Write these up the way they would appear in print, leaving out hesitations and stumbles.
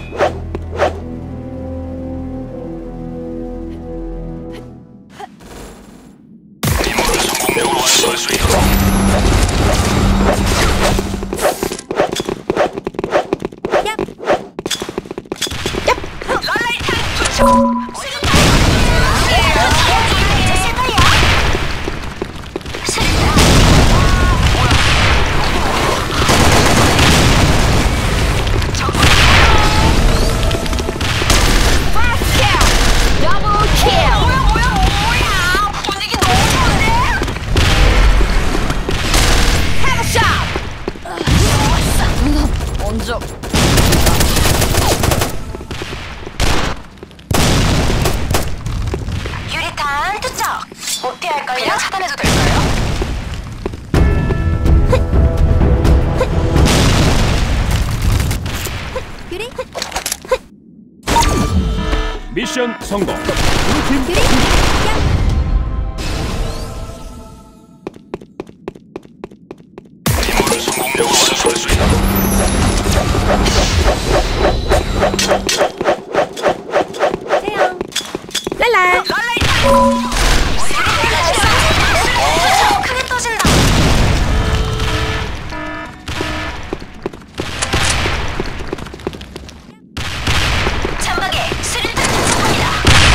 유리탄 투척! 못 피할걸요? 그냥 차단해도 될까요? 유리? 미션 성공. 블루팀 유리? 성공적으로 완수할 수 있다. 세영 랄라 크게 터진다. 천막에 수류탄 투척합니다.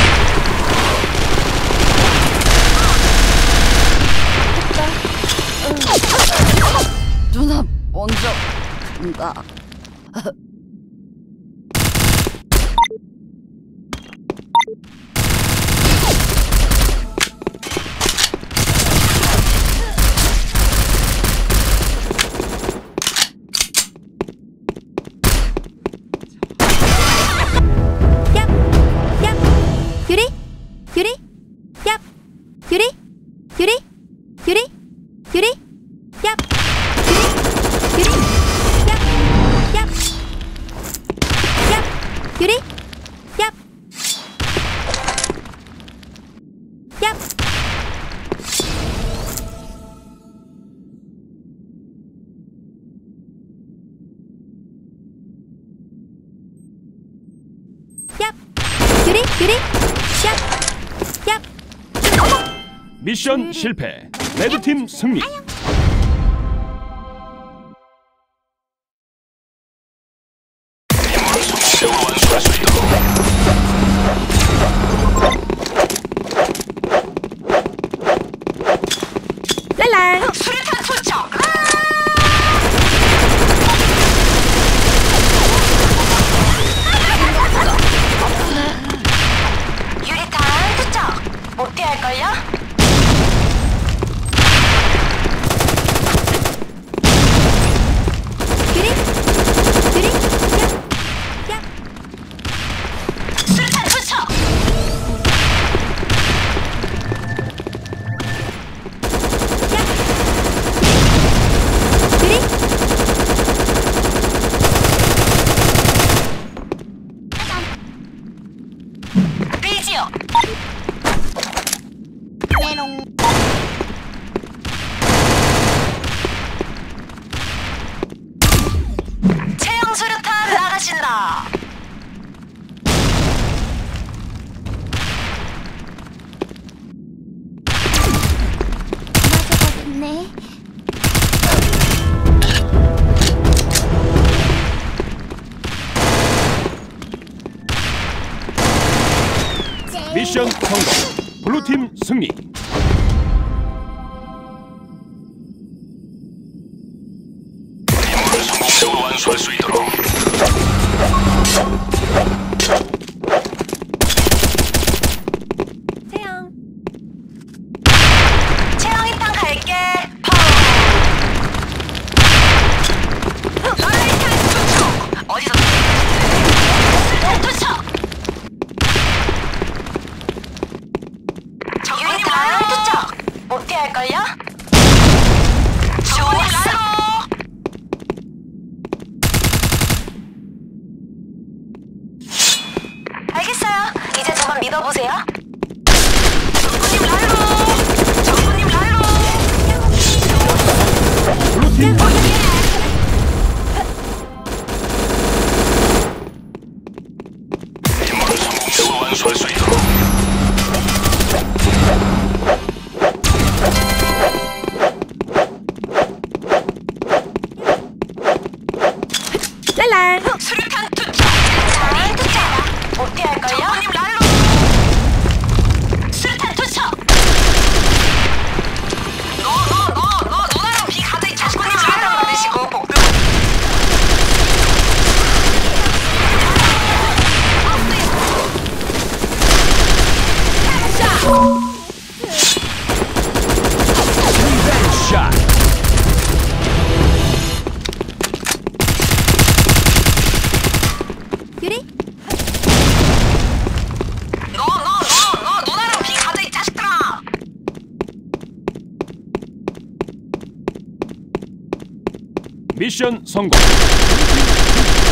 누나 먼저 간다. 유리? 유리? 얍! 유리? 유리? 유리? 유리? 얍! 유리? 유리? 얍! 얍! 얍! 유리? 얍! 얍! 얍! 유리? 유리? 얍! 얍! 미션 실패. 레드팀 승리. 성공적으로 완수할 수 있다. 랄라 수류탄 투척! 유리탄 투척! 못 피할걸요? 유리? 유리? 얍! 얍! 수류탄 투척! 유리? 빌지요! 메롱. 체형 수류탄 나가신다. 네. 미션 성공. 블루팀 승리. 성공적으로 완수할 수 있도록. 세영 체형이 땅 갈게. 펑. 라이탄 투척! 어디서 수류탄 투척! 유리탄 투척! 못 피할걸요? 좋았어! 알겠어요. 이제 저만 믿어보세요. 정부님 랄로! 정부님 랄로! 블루팀 랄랄. 수류탄 투척. 잘 투척. 못 피할걸요? 장모님 랄로. 수류탄 투척. 너나랑 비 가득 자식분이 수류탄 받으시고 복도. 샷. 유리. 너나랑 비 가득 자식들아. 미션 성공. 블루팀 승리.